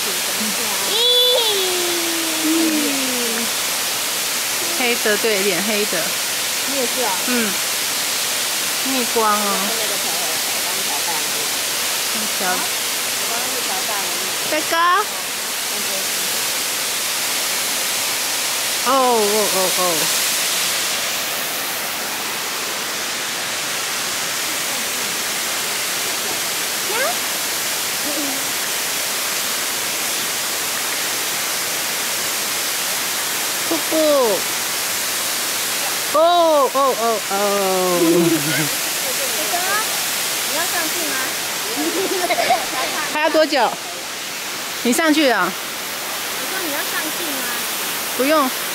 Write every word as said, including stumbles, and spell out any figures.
黑的，对，脸黑的。 你也是啊？ 嗯。逆光哦。调。我刚刚是调大了。再高。哦哦哦哦。瀑布。哦哦哦哦。 哥哥，你要上去吗？ 还要多久？你上去啊？ 我说你要上去吗？ 不用。